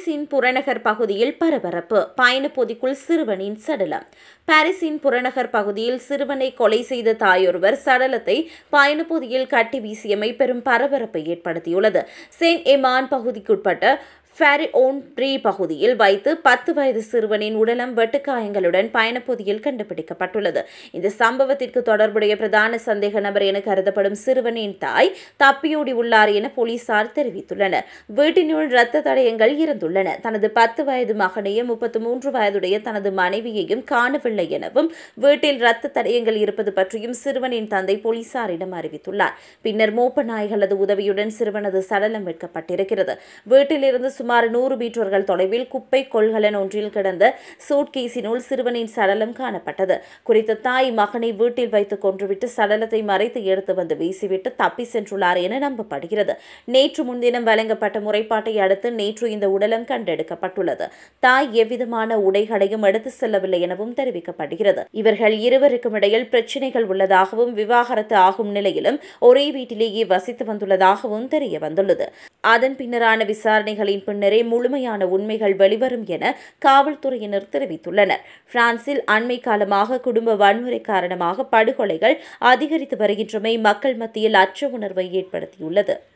பாரிஸின் புறநகர் பகுதியில் பரபரப்பு. பயணப்பொதிக்குள் சிறுவனின் சடலம். பாரிஸின் புறநகர் பகுதியில் சிறுவனை கொலை செய்த தாயொருவர் சடலத்தை பயணப்பொதியில் கட்டி வீசியமை பெரும் பரபரப்பை ஏற்படுத்தியுள்ளது. செயின்ட்-எ-மார்ன் பகுதிக்குட்பட்ட Ferrières-en-Brie பகுதியில் வைத்து 10 வயது சிறுவனின் உடலம் வெட்டுக்காயங்களுடன் பயணப்பொதியில் கண்டுபிடிக்கப்பட்டுள்ளது. இந்த சம்பவத்திற்கு தொடர்புடைய பிரதான சந்தேக நபர் என கருதப்படும் சிறுவனின் தாய் தப்பியோடி உள்ளார் என போலீசார் தெரிவித்துள்ளனர். வீட்டினுள் இரத்த தடயங்கள் இருந்துள்ளன. தனது 10 வயது மகனையும் 33 வயதுடைய தனது மனைவியையும் காணவில்லை எனவும் வீட்டில் இரத்த தடயங்கள் இருப்பது பற்றியும் சிறுவனின் தந்தை போலீசாரிடம் அறிவித்துள்ளார். பின்னர் மோப்ப நாய்களது உதவியுடன் சிறுவனது சடலம் மீட்கப்பட்டிருக்கிறது. வீட்டிலிருந்து சுமார் 100 மீட்டர்கள் தொலைவில் குப்பை கொள்கலன் ஒன்றில் கிடந்த சூட்கேஸினுள் சிறுவனின் சடலம் காணப்பட்டது. குறித்த தாய் மகனை வீட்டில் வைத்து கொன்றுவிட்டு சடலத்தை மறைத்து எடுத்து வந்து வீசிவிட்டு தப்பி சென்றுள்ளார் என நம்பப்படுகிறது. நேற்று முன்தினம் வழங்கப்பட்ட முறைப்பாட்டை அடுத்து நேற்று இந்த உடலம் கண்டெடுக்கப்பட்டுள்ளது. தாய் எவ்விதமான உடைகளையும் எடுத்து செல்லவில்லை எனவும் தெரிவிக்கப்படுகிறது. இவர்கள் இருவருக்கும் இடையில் பிரச்சினைகள் உள்ளதாகவும் விவாகரத்து ஆகும் நிலையிலும் ஒரே வீட்டிலேயே வசித்து வந்துள்ளதாகவும் தெரிய வந்துள்ளது. அதன் பின்னரான விசாரணைகளின் பின்னரே முழுமையான உண்மைகள் வெளிவரும் என காவல்துறையினர் தெரிவித்துள்ளனர். பிரான்சில் அண்மை காலமாக குடும்ப வன்முறை காரணமாக படுகொலைகள் அதிகரித்து வருகின்றமை மக்கள் மத்தியில் அச்ச உணர்வை ஏற்படுத்தியுள்ளது.